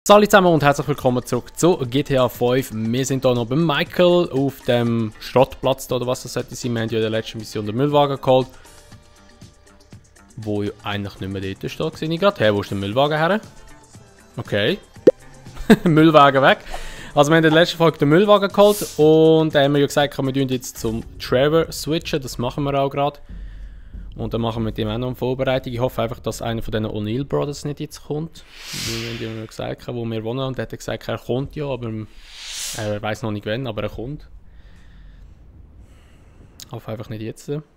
Hallo zusammen und herzlich willkommen zurück zu GTA 5. Wir sind hier noch bei Michael auf dem Schrottplatz da, oder was das sollte sein. Wir haben ja in der letzten Mission den Müllwagen geholt. Wo ja eigentlich nicht mehr dort steht, sehe ich gerade. Hey, wo ist der Müllwagen her? Okay. Müllwagen weg. Also wir haben in der letzten Folge den Müllwagen geholt und da haben wir ja gesagt, wir tun jetzt zum Trevor switchen. Das machen wir auch gerade. Und dann machen wir mit dem auch noch eine Vorbereitung. Ich hoffe einfach, dass einer von diesen O'Neill Brothers nicht jetzt kommt. Wir haben ja gesagt, wo wir wohnen. Und er hat gesagt, er kommt ja, aber er weiß noch nicht wann, aber er kommt. Ich hoffe einfach nicht jetzt. Ah,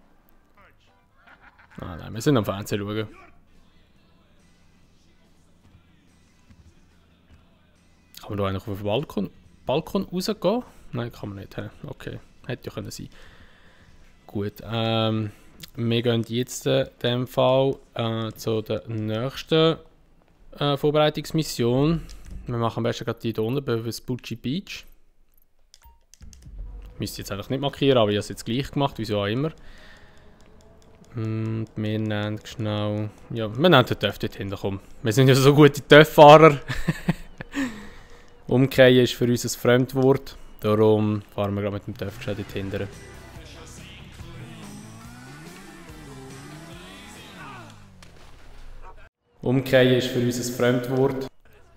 nein, wir sind am Fernsehen schauen. Kann man da eigentlich auf den Balkon rausgehen? Nein, kann man nicht. Okay, hätte ja können sein. Gut, wir gehen jetzt in dem Fall zu der nächsten Vorbereitungsmission. Wir machen am besten gerade die hier unten bei Vespucci Beach. Ich müsste jetzt einfach nicht markieren, aber ich habe es jetzt gleich gemacht, wieso auch immer. Und wir nennen schnell. Ja, wir nennen den TÜV dort hinten. Komm. Wir sind ja so gute TÜV-Fahrer. Umkehren ist für uns ein Fremdwort. Darum fahren wir gerade mit dem TÜV dort hinten. Umkehren ist für uns ein Fremdwort.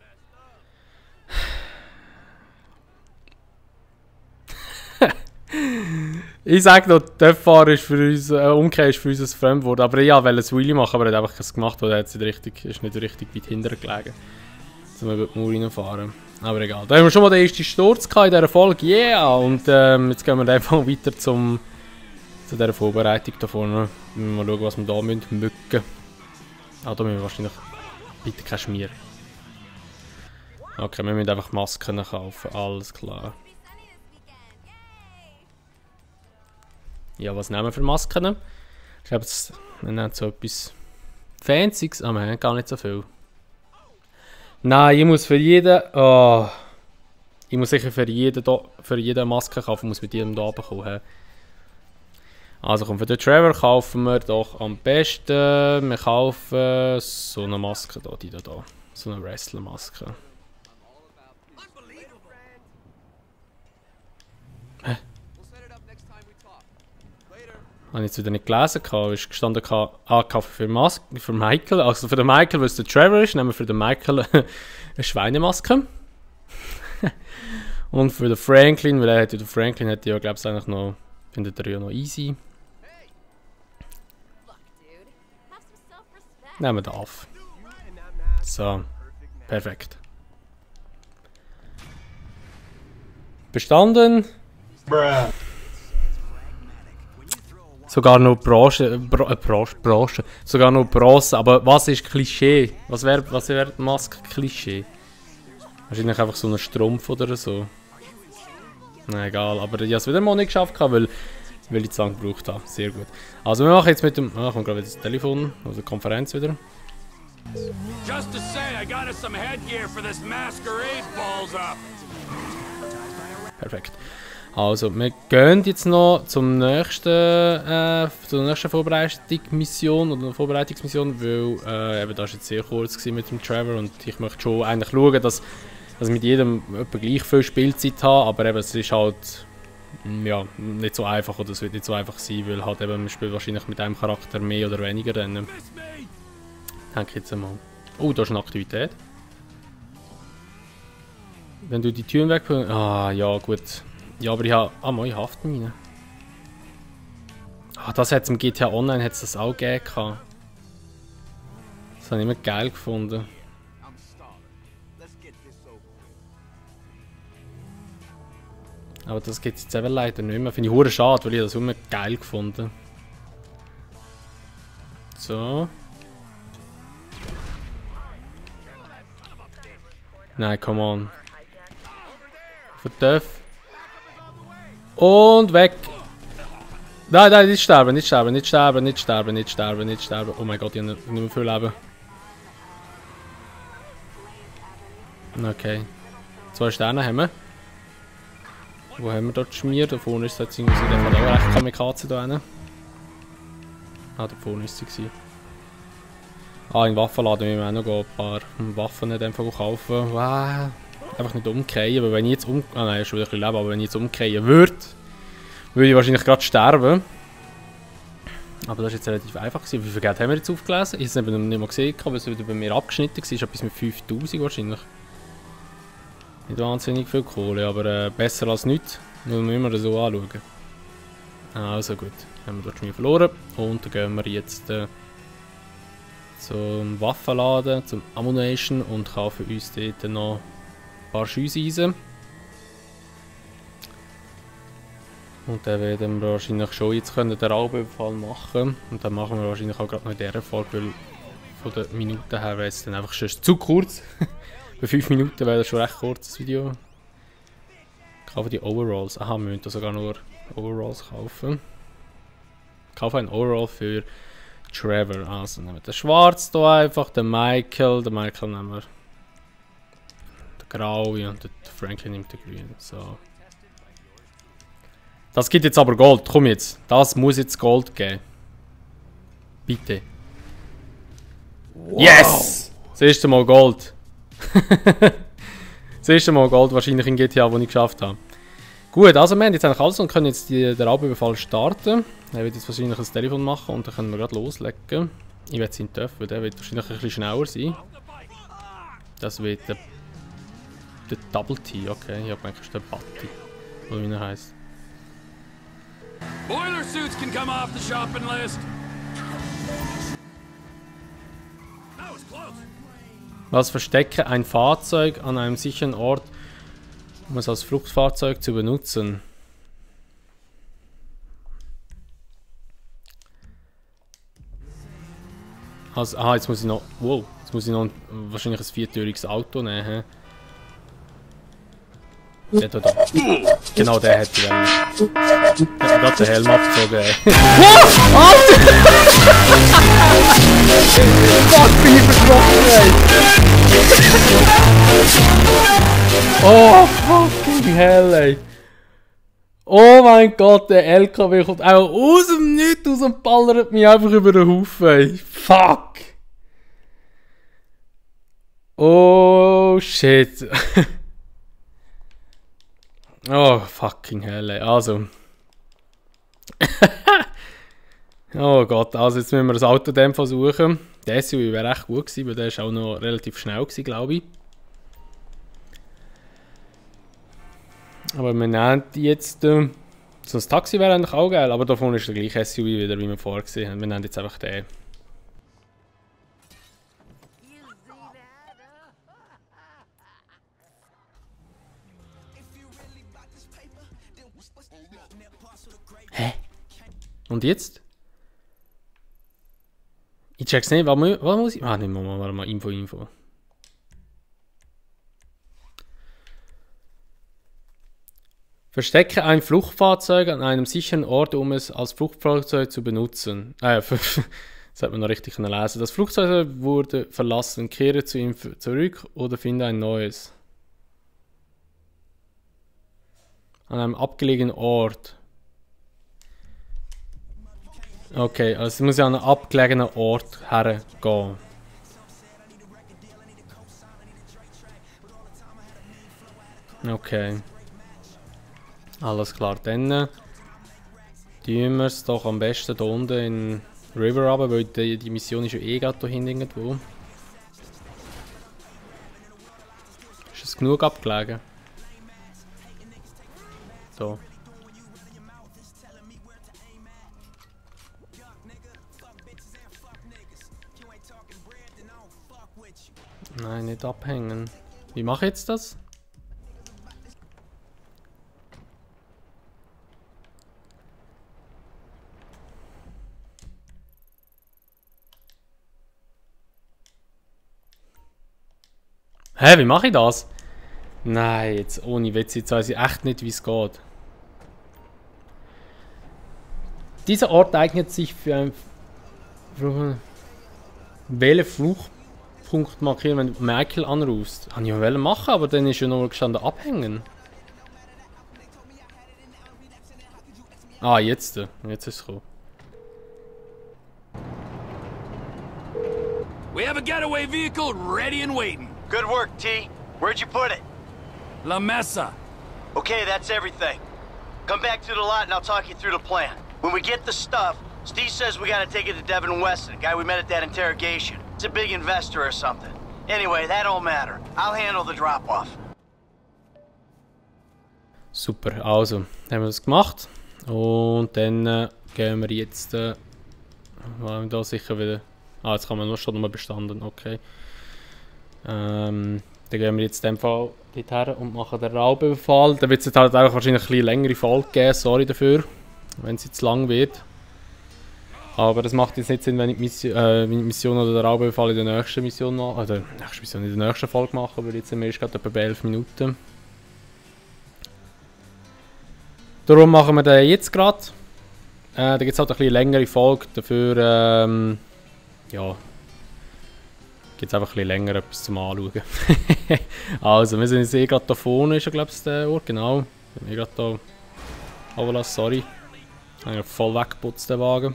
Ich sage noch, TÜV-Fahren ist für uns, Umkehren ist für uns ein Fremdwort. Aber ja, weil es Wheelie machen, aber er hat einfach keins gemacht, weil er ist nicht richtig weit hinten gelegen. Jetzt müssen wir über die Mauer reinfahren. Aber egal. Da haben wir schon mal den ersten Sturz in dieser Folge. Yeah! Und jetzt gehen wir einfach weiter zu dieser Vorbereitung da vorne. Mal schauen, was wir da müssen. Mücken. Ah, da müssen wir wahrscheinlich... Bitte kein Schmier. Okay, wir müssen einfach Masken kaufen. Alles klar. Ja, was nehmen wir für Masken? Ich glaube, wir nehmen so etwas Fancyes. Ah, wir haben gar nicht so viel. Nein, ich muss für jeden... Oh, ich muss sicher für jeden Maske kaufen. Ich muss mit jedem da bekommen. Also komm, für den Trevor kaufen wir doch am besten... Wir kaufen so eine Maske da, die da. So eine Wrestler-Maske. Hä? Habe ich jetzt wieder nicht gelesen, ist gestanden, kaufen für Michael. Also für den Michael, weil es der Trevor ist, nehmen wir für den Michael eine Schweinemaske. Und für den Franklin, weil der Franklin hätte ja, glaube ich, eigentlich noch, findet er ja noch easy. Nehmen wir da auf. So, perfekt. Bestanden. Sogar noch Branche. Sogar noch Bronze. Aber was ist Klischee? Was wäre die Maske Klischee? Wahrscheinlich einfach so ein Strumpf oder so. Na egal, aber ich habe es wieder mal nicht geschafft, weil ich zu lange gebraucht habe. Sehr gut. Also wir machen jetzt mit dem... Ah, kommt gerade wieder das Telefon, also Konferenz wieder. Just to say, I got us some headgear for this masquerade balls up. Perfekt. Also, wir gehen jetzt noch zur nächsten Vorbereitungsmission, weil eben das war jetzt sehr kurz mit dem Trevor und ich möchte schon eigentlich schauen, dass ich mit jedem etwa gleich viel Spielzeit habe, aber eben es ist halt ja, nicht so einfach oder es wird nicht so einfach sein, weil halt eben man spielt wahrscheinlich mit einem Charakter mehr oder weniger Rennen. Denke ich jetzt einmal. Oh, da ist eine Aktivität. Wenn du die Türen wegbringst... Ah, ja gut. Ja, aber ich habe... Ah, meine Haftmine. Ah, das hat es im GTA Online hat's das auch gegeben. Das habe ich immer geil gefunden. Aber das gibt es jetzt eben leider nicht mehr. Finde ich hure schade, weil ich das immer geil gefunden. So. Nein, come on. Vertöff. Und weg. Nein, nicht sterben. Oh mein Gott, ich habe nicht mehr viel Leben. Okay. 2 Sterne haben wir. Wo haben wir dort geschmiert? Da vorne ist es jetzt irgendwie so, der hat auch recht Kamikaze da rein. Ah, da vorne ist sie. Ah, in Waffenladen müssen wir auch noch ein paar Waffen nicht einfach kaufen. Wow. Einfach nicht umkehren, weil wenn ich jetzt ah nein, ist schon wieder ein bisschen Leben, aber wenn ich jetzt umkehren würde ich wahrscheinlich gerade sterben. Aber das war jetzt relativ einfach gewesen. Wie viel Geld haben wir jetzt aufgelesen? Ich habe es nicht mal gesehen, weil es wieder bei mir abgeschnitten war. Etwas mit 5000 wahrscheinlich. Nicht wahnsinnig viel Kohle, aber besser als nichts. Muss man immer so anschauen. Also gut, haben wir dort schon verloren. Und dann gehen wir jetzt zum Waffenladen, zum Ammunition und kaufen uns dort noch ein paar Schusseisen. Und dann werden wir wahrscheinlich schon jetzt den Raubüberfall machen. Und dann machen wir wahrscheinlich auch gerade noch in dieser Folge, weil von den Minuten her wäre es dann einfach schon zu kurz. Bei 5 Minuten wäre das schon recht kurzes Video. Ich kaufe die Overalls. Aha, wir müssen da sogar nur Overalls kaufen. Ich kaufe einen Overall für Trevor. Also nehmen wir den Schwarz hier einfach, den Michael nehmen wir den Graue und den Franklin nimmt den Grünen. So. Das gibt jetzt aber Gold. Komm jetzt. Das muss jetzt Gold geben. Bitte. Wow. Yes! Das erste Mal Gold. Das erste Mal Gold wahrscheinlich in GTA, wo ich geschafft habe. Gut, also wir haben jetzt eigentlich alles und können jetzt den Raubüberfall starten. Er wird jetzt wahrscheinlich ein Telefon machen und dann können wir gerade loslegen. Ich werde seinen Töff, weil der wird wahrscheinlich ein bisschen schneller sein. Das wird der Double T, okay. Ich habe eigentlich der Batty, oder wie er heisst. Boiler suits can come off the shopping list. That was close. Was verstecke ein Fahrzeug an einem sicheren Ort, um es als Fluchtfahrzeug zu benutzen? Also, aha, jetzt muss ich noch. Wow, jetzt muss ich noch wahrscheinlich ein viertüriges Auto nehmen. Der da. Genau, der hätte ich. Der hat gerade den Helm abgezogen. Alter! Fuck, bin ich verschrocken, ey! Oh, fucking hell, ey! Oh mein Gott, der LKW kommt auch aus dem Nichts raus und ballert mich einfach über den Haufen, ey! Fuck! Oh, shit! Oh, fucking hell, ey. Also. Oh Gott, also jetzt müssen wir das Auto dem versuchen. Der SUV wäre echt gut gewesen, weil der ist auch noch relativ schnell gewesen, glaube ich. Aber wir nehmen die jetzt. So ein Taxi wäre eigentlich auch geil, aber davon ist der gleiche SUV wieder, wie wir vorher gesehen haben. Wir nehmen jetzt einfach den. Hä? Und jetzt? Ich check's nicht, was muss ich? Ah, nicht mal, warte mal, Info. Verstecke ein Fluchtfahrzeug an einem sicheren Ort, um es als Fluchtfahrzeug zu benutzen. Das hat man noch richtig lesen. Das Flugzeug wurde verlassen. Kehre zu ihm zurück oder finde ein neues. An einem abgelegenen Ort. Okay, also es muss ja an einen abgelegenen Ort hergehen. Okay. Alles klar, dann tun wir es doch am besten hier unten in River runter, weil die Mission ist ja eh gerade hier hinten irgendwo. Ist es genug abgelegen? So. Nein, nicht abhängen. Wie mache ich jetzt das? Hä, wie mache ich das? Nein, jetzt ohne Witz, jetzt weiß ich echt nicht, wie es geht. Dieser Ort eignet sich für ein... Wähle Fluchtpunkt markieren, wenn du Michael anrufst. Kann ich ja machen, aber dann ist ja noch gestanden abhängen. Ah, jetzt ist es gekommen. We have a getaway vehicle ready and waiting. Good work, T. Where'd you put it? La Mesa. Okay, that's everything. Come back to the lot and I'll talk you through the plan. When we get the stuff, Steve says we gotta take it to Devin Weston, the guy we met at that interrogation. It's a big investor or something. Anyway, that don't matter. I'll handle the drop-off. Super, also, haben wir das gemacht. Und dann gehen wir jetzt... waren wir da sicher wieder... Ah, jetzt kann man schon nochmal bestanden, okay. Dann gehen wir jetzt in dem Fall dorthin und machen den Raubüberfall. Da wird es halt auch wahrscheinlich eine längere Folge geben, sorry dafür, wenn es jetzt lang wird. Aber das macht jetzt nicht Sinn, wenn ich die Mission oder den Raubüberfall in der nächsten Mission mache, oder in der nächsten Folge machen, weil jetzt sind wir erst gerade etwa bei 11 Minuten. Darum machen wir den jetzt gerade. Da gibt es halt eine längere Folge, dafür ja, gibt es einfach ein bisschen länger etwas zum Anschauen. Also, wir sind jetzt gerade da vorne, ist ja glaube ich der Ort, genau. Wir sind gerade da. Oh, sorry. Ich habe voll weggeputzt, den Wagen.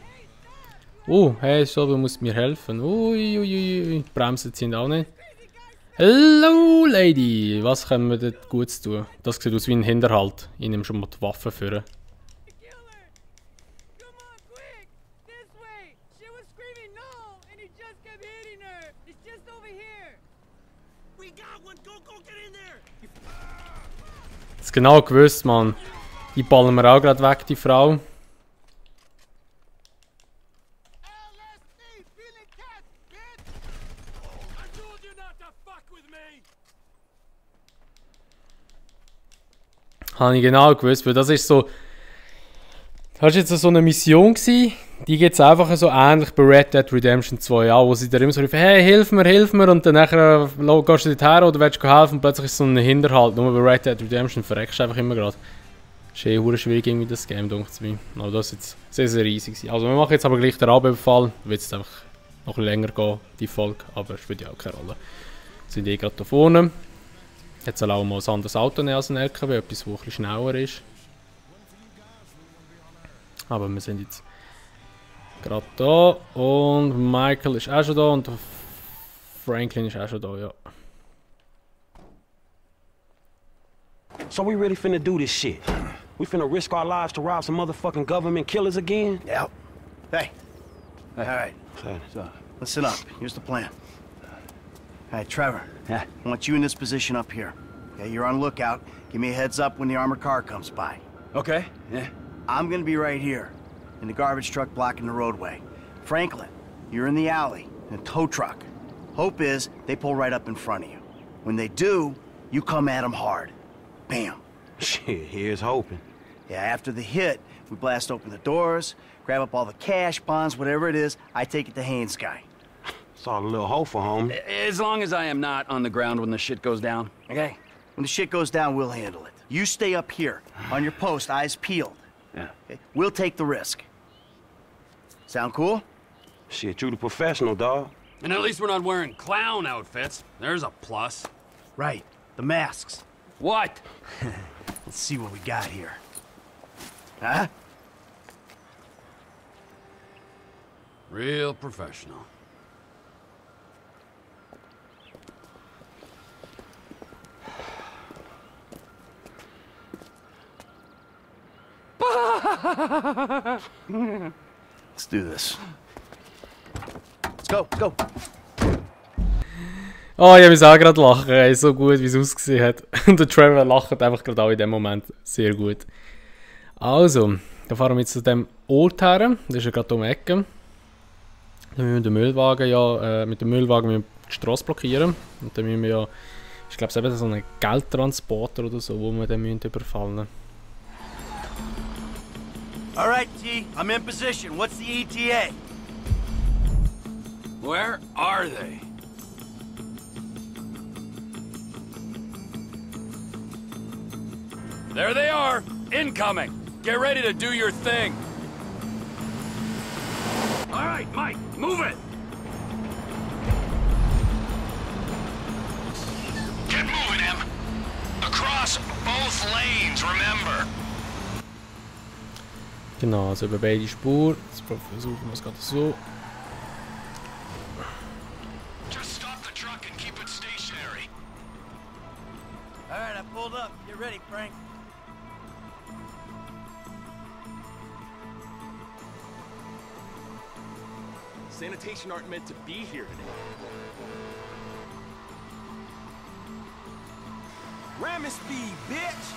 Hey, du musst mir helfen. Uiuiui, die Bremsen ziehen auch nicht. Hello, Lady! Was können wir dort Gutes tun? Das sieht aus wie ein Hinterhalt. Ich nehme schon mal die Waffe für. Das genau gewusst, Mann. Die ballen wir auch gerade weg, die Frau. Habe ich genau gewusst, weil das ist so... Das war jetzt so eine Mission gewesen, die gibt es einfach so ähnlich bei Red Dead Redemption 2 auch, wo sie da immer so rufen, hey, hilf mir, und dann nachher gehst du dorthin oder willst du helfen und plötzlich ist so ein Hinterhalt. Nur bei Red Dead Redemption verreckst du einfach immer gerade. Das ist eh schwierig irgendwie das Game, denke ich mir. Aber das ist jetzt sehr, sehr riesig gewesen. Also wir machen jetzt aber gleich den Raubüberfall, wird jetzt einfach noch ein bisschen länger gehen, die Folge, aber es spielt ja auch keine Rolle. Wir sind eh gerade da vorne. Jetzt soll auch mal ein anderes Auto nehmen als ein LKW, etwas, das ein bisschen schneller ist. Aber wir sind jetzt gerade da und Michael ist auch schon da und Franklin ist auch schon da, ja. So we really finna do this shit? We finna risk our lives to rob some motherfucking government killers again? Yep. Hey. Alright. So, listen up. Here's the plan. Alright, Trevor. Yeah. I want you in this position up here. Okay, you're on lookout. Give me a heads up when the armored car comes by. Okay, yeah. I'm gonna be right here, in the garbage truck blocking the roadway. Franklin, you're in the alley, in a tow truck. Hope is they pull right up in front of you. When they do, you come at them hard. Bam. Shit, here's hoping. Yeah, after the hit, we blast open the doors, grab up all the cash, bonds, whatever it is, I take it to Haynes guy. Saw a little hopeful, homie. As long as I am not on the ground when the shit goes down. Okay? When the shit goes down, we'll handle it. You stay up here, on your post, eyes peeled. Yeah. Okay? We'll take the risk. Sound cool? Shit, you the professional, dawg. And at least we're not wearing clown outfits. There's a plus. Right. The masks. What? Let's see what we got here. Huh? Real professional. Let's do this. Let's go, let's go. Oh, ich muss auch gerade lachen, ey, so gut wie es ausgesehen hat. Und der Trevor lacht einfach gerade auch in dem Moment sehr gut. Also, da fahren wir jetzt zu dem Ort her. Das ist ja gerade um die Ecke. Dann müssen wir den Müllwagen ja, mit dem Müllwagen müssen wir die Straße blockieren. Und dann müssen wir ja, ich glaube es ist eben so ein Geldtransporter oder so, wo wir dann überfallen müssen. Alright, T, I'm in position. What's the ETA? Where are they? There they are! Incoming! Get ready to do your thing! Alright, Mike, move it! Get moving, Em! Across both lanes, remember! Genau, also über beide Spuren. Jetzt versuchen wir es gerade so. I pulled up. Get ready, Frank. Sanitation aren't meant to be here today. Ramming speed, bitch!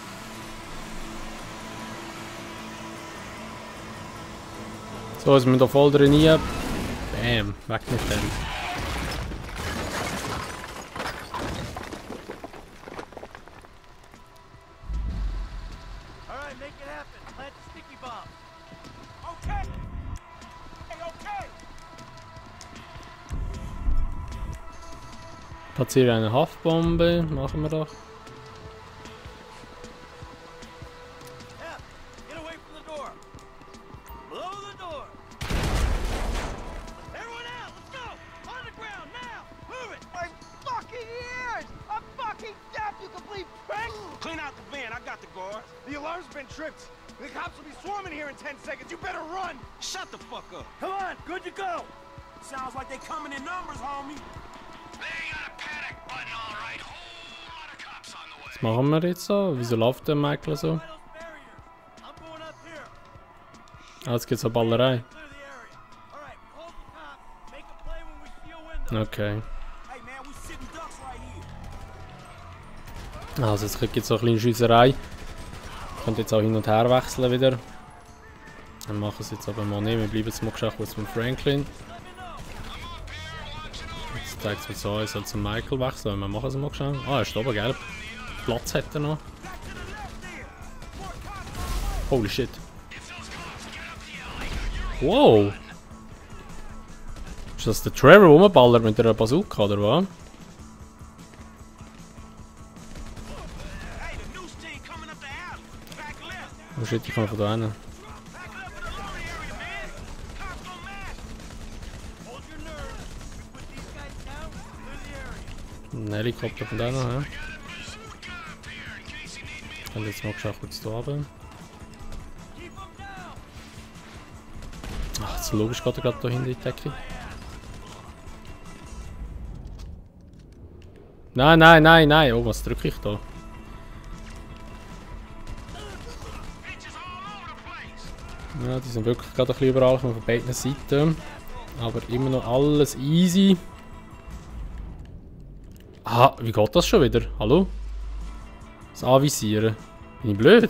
So, jetzt sind wir da voll drin hier. Bam, weg mit dem. Alright, make it happen. Plant the sticky bomb. Okay! Hey, okay! Platziere eine Haftbombe, machen wir doch. Yeah, get away from the door. Blow the door. Everyone out, let's go! On the ground, now! Move it! My fucking ears! I'm fucking deaf, you complete prick! Clean out the van, I got the guards. The alarm's been tripped. The cops will be swarming here in 10 seconds. You better run! Shut the fuck up. Come on, good to go! Sounds like they coming in numbers, homie. They got a panic button, all right. Whole lot of cops on the way. Was machen wir jetzt so? Wieso läuft der Michael so? Those barriers. I'm going up here. Ah, jetzt geht's zur Ballerei. Clear the area. Alright, hold the top. Make a play when we see a window. Okay. Hey man, we sitting ducks right here. Also jetzt gibt es so eine kleine Schiesserei. Ich könnte jetzt auch hin und her wechseln wieder. Wir machen es jetzt aber mal nicht. Wir bleiben jetzt mal geschafft kurz mit Franklin. Jetzt zeigt es mir so, ich soll zum Michael wechseln. Wir machen es mal geschafft. Ah, er ist oben gelb. Platz hat er noch. Holy shit. Wow! Ist das der Trevor, der rumballert mit einer Bazooka, oder was? Hey, the news team coming up the alley. Back left. Oh shit, ich komme von da hin. Back up in the loading area, man. Cops don't match. Hold your nerve. We put these guys down, clear the area. Ein Helikopter von da noch, ja. Und jetzt mal geschafft kurz da runter. Keep them down! Ach, das logisch geht er gerade da hinten in die Decke. Nein, nein, nein, nein. Oh, was drücke ich da? Ja, die sind wirklich gerade ein bisschen überall von beiden Seiten. Aber immer noch alles easy. Ah, wie geht das schon wieder? Hallo? Das Anvisieren. Bin ich blöd?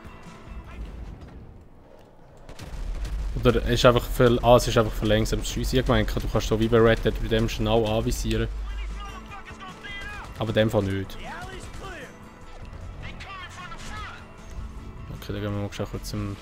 Oder ist einfach für, es ist einfach für langsames Schiessen. Ich meine, du kannst so wie bei Red Dead Redemption auch anvisieren. Aber in dem Fall nicht. The alley's clear! Okay, dann gehen wir mal schon kurz zum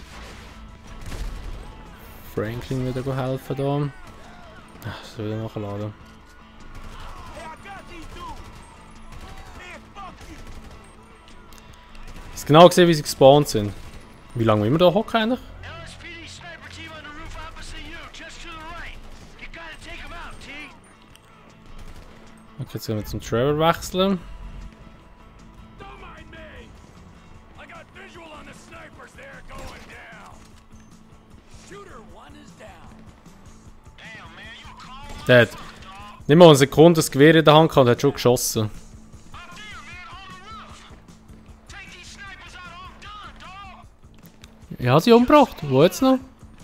Franklin wieder helfen da. Ach, das will ich nachladen. Hey, I got these dudes. Man, fuck you. Ich habe genau gesehen, wie sie gespawnt sind. Wie lange wollen wir da hocken eigentlich? LSPD sniper team on the roof opposite you, just to the right. You gotta take them out, T. Okay, jetzt gehen wir zum Trevor wechseln. Don't mind me! I got visual on the snipers there going down! Shooter 1 is down. Damn, man, you a calm Der hat nicht mal eine Sekunde das Gewehr in der Hand gehabt und hat schon geschossen. up there, man, on the roof. Take these snipers out, I'm done, dog. Ich habe sie umgebracht. Wo jetzt noch?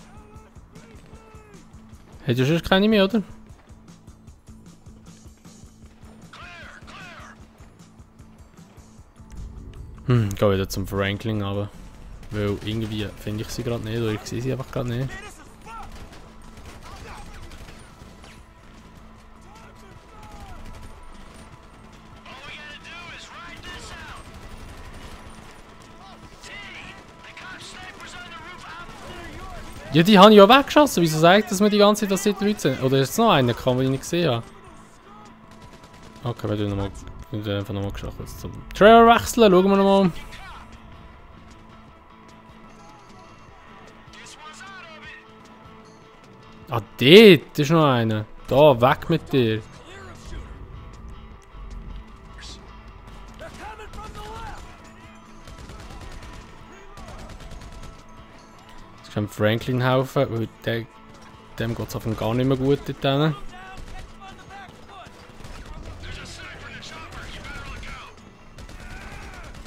Hat ja schon keine mehr, oder? Ich gehe wieder zum Franklin, aber weil irgendwie finde ich sie gerade nicht oder ich sehe sie einfach gerade nicht. All we gotta do is ride this out. T, they got snipers on the roof opposite yours. Ja, die habe ich ja weggeschossen. Wieso sagt dass wir die ganze Zeit, dass dort Leute sind? Oder ist es noch einer, den ich nicht gesehen habe? Okay, wir tun einfach nochmal geschaut. Jetzt zum Trevor wechseln, schauen wir nochmal. This one's out of it. Ah, dort ist noch einer. Da, weg mit dir. Clear of shooter! They're coming from the left! Jetzt kann Franklin helfen, weil dem geht es auf gar nicht mehr gut dort hinten. There's a sniper in the chopper. You better look out.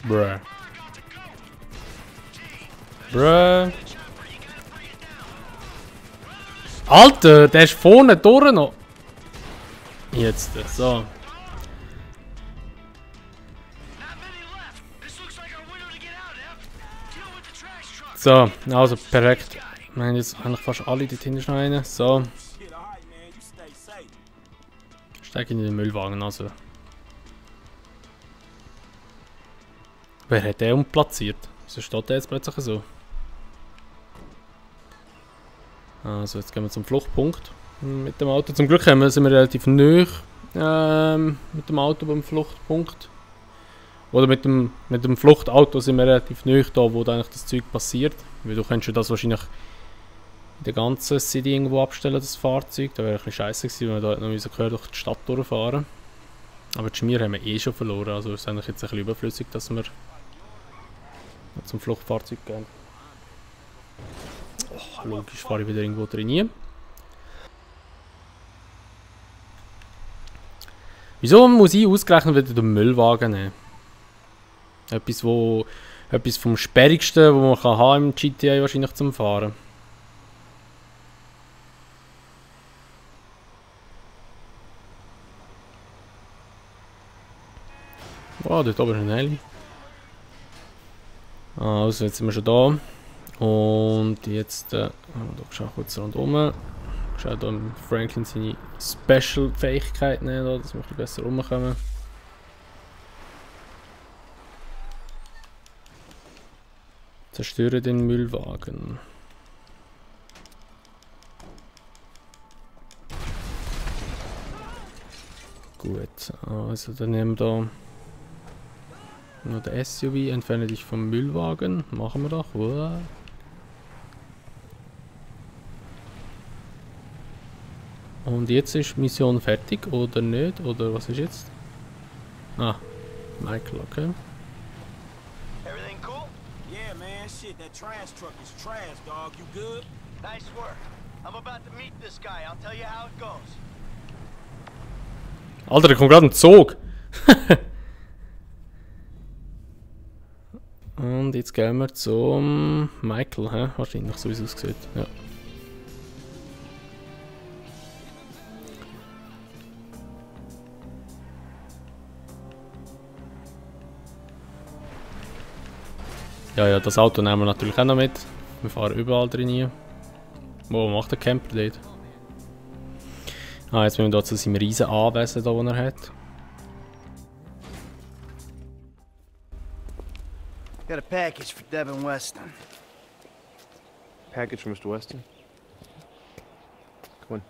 Bruh. Bruh. Alter, der ist vorne durch noch. Jetzt, so. So, also perfekt. Wir haben jetzt eigentlich fast alle, dort hinten ist noch einer. So. Steig in den Müllwagen, also. Wer hat den umplatziert? Wieso steht der jetzt plötzlich so? Also jetzt gehen wir zum Fluchtpunkt mit dem Auto. Zum Glück sind wir relativ nah mit dem Auto beim Fluchtpunkt. Oder mit dem Fluchtauto sind wir relativ nah da, wo eigentlich das Zeug passiert. Weil du könntest ja das wahrscheinlich in der ganzen City irgendwo abstellen, das Fahrzeug. Da wäre ein bisschen scheiße gewesen, wenn wir da noch durch die Stadt durchfahren. Aber die Schmier haben wir eh schon verloren, also ist eigentlich jetzt ein bisschen überflüssig, dass wir zum Fluchtfahrzeug gehen. Oh, logisch fahre ich wieder irgendwo drin. Wieso muss ich ausgerechnet wieder den Müllwagen nehmen? Etwas vom Sperrigsten, was man kann haben im GTA wahrscheinlich zum Fahren. Oh, dort oben ist ein Heli. Also, jetzt sind wir schon da. Und jetzt, schau kurz rundherum. Schau da Franklin seine Special-Fähigkeiten, dass wir ein bisschen besser rumkommen. Zerstöre den Müllwagen. Gut, also dann nehmen wir da noch den SUV, entferne dich vom Müllwagen. Machen wir doch. Wow. Und jetzt ist Mission fertig oder nicht? Oder was ist jetzt? Ah, Michael, okay. Everything cool? Yeah, man, shit, that trash truck is trash, dog. You good? Nice work. I'm about to meet this guy. I'll tell you how it goes. Alter, da kommt gerade ein Zug. Und jetzt gehen wir zum Michael, hä? Wahrscheinlich, so wie es aussieht. Ja. Ja, das Auto nehmen wir natürlich auch noch mit. Wir fahren überall drin. Wo macht der Camper dort? Ah, jetzt müssen wir hier zu seinem riesen Anwesen, das er hat. Got a package for Devin Weston. Package from Mr. Weston. Come on.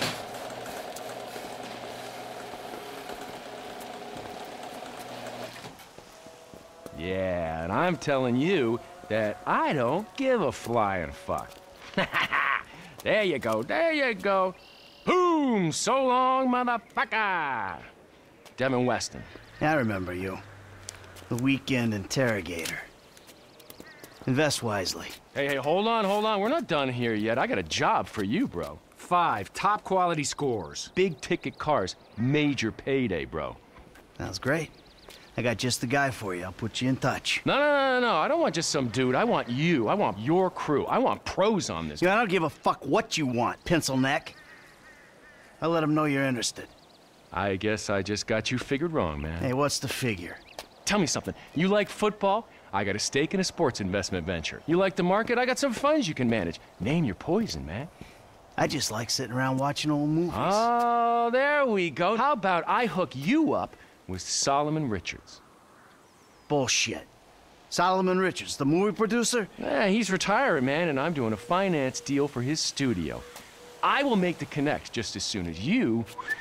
Yeah, and I'm telling you that I don't give a flying fuck. There you go, there you go. Boom! So long, motherfucker! Devin Weston. I remember you. The weekend interrogator. Invest wisely. Hey, hold on. We're not done here yet. I got a job for you, bro. 5 top quality scores. Big ticket cars. Major payday, bro. Sounds great. I got just the guy for you. I'll put you in touch. No. I don't want just some dude. I want you. I want your crew. I want pros on this. Yeah, I don't give a fuck what you want, pencil neck. I'll let him know you're interested. I guess I just got you figured wrong, man. Hey, what's the figure? Tell me something. You like football? I got a stake in a sports investment venture. You like the market? I got some funds you can manage. Name your poison, man. I just like sitting around watching old movies. Oh, there we go. How about I hook you up with Solomon Richards? Bullshit. Solomon Richards, the movie producer? Yeah, he's retiring, man, and I'm doing a finance deal for his studio. I will make the connect just as soon as you...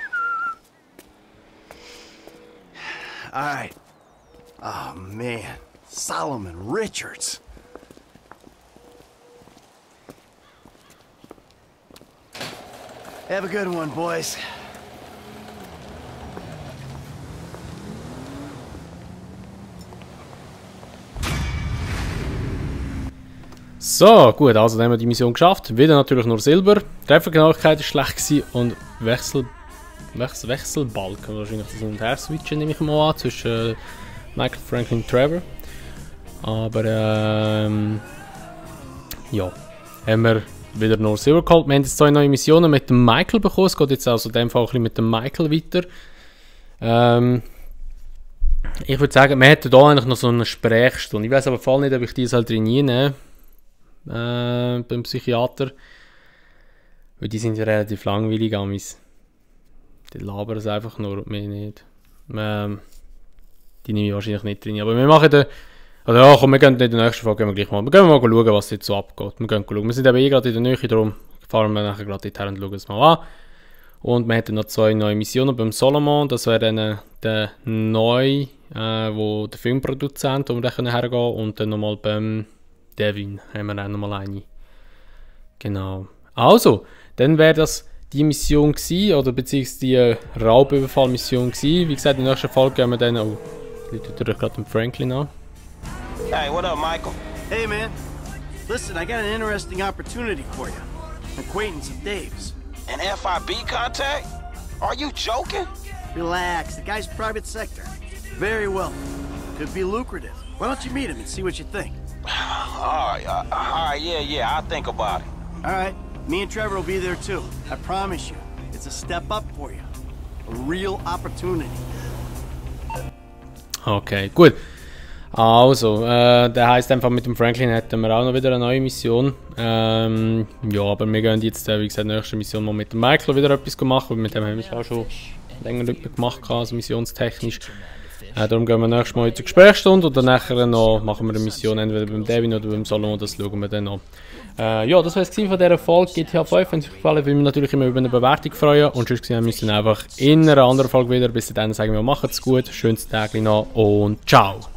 All right. Oh, man. Solomon Richards. Have a good one, boys. So, gut, also dann haben wir die Mission geschafft. Wieder natürlich nur Silber. Treffergenauigkeit war schlecht gewesen und Wechselbalken. Wahrscheinlich das hin und her switchen, nehme ich mal an, zwischen Michael, Franklin und Trevor. Aber ja, haben wir wieder nur Silber geholt. Wir haben jetzt 2 neue Missionen mit dem Michael bekommen. Es geht jetzt also in dem Fall ein bisschen mit dem Michael weiter. Ich würde sagen, wir hätten hier eigentlich noch so eine Sprechstunde. Ich weiß aber voll nicht, ob ich die halt drin nehme. Beim Psychiater. Weil die sind ja relativ langweilig, Amis. Die labern es einfach nur und mir nicht. Die nehme ich wahrscheinlich nicht drin. Aber wir machen den... Also ja, komm, wir gehen in der nächsten Folge gehen wir gleich mal. Wir gehen mal schauen, was jetzt so abgeht. Wir gehen schauen. Wir sind eben gerade in der Nähe, darum fahren wir nachher gerade dorthin und schauen es mal an. Und wir hätten noch 2 neue Missionen beim Solomon. Das wäre dann der neue, wo der Filmproduzent, wo wir dann hergehen können. Und dann nochmal beim Devin haben wir dann nochmal eine. Genau. Also, dann wäre das die Mission gewesen, oder beziehungsweise die Raubüberfallmission gewesen. Wie gesagt, in der nächsten Folge gehen wir dann... Oh, ich tue gerade den Franklin an. Hey, what up, Michael? Hey, man. Listen, I got an interesting opportunity for you. An acquaintance of Dave's. An FIB contact? Are you joking? Relax, the guy's private sector. Very well. Could be lucrative. Why don't you meet him and see what you think? All right, yeah, I'll think about it. All right, me and Trevor will be there too. I promise you. It's a step up for you. A real opportunity. Okay, gut. Also, der heisst einfach mit dem Franklin hätten wir auch noch wieder eine neue Mission. Ja, aber wir gehen jetzt, wie gesagt, nächste Mission mal mit dem Michael wieder etwas machen, weil mit dem haben wir es auch schon länger nicht mehr gemacht, also missionstechnisch. Darum gehen wir nächstes Mal in die Gesprächsstunde und dann nachher noch machen wir eine Mission entweder beim Devin oder beim Solomon, das schauen wir dann noch. Ja, das war es von dieser Folge GTA 5. Wenn es euch gefallen hat, würde ich mich natürlich immer über eine Bewertung freuen. Und sonst gesehen, wir müssen einfach in einer anderen Folge wieder. Bis dahin sagen wir, macht's gut, schönes Tag noch und ciao!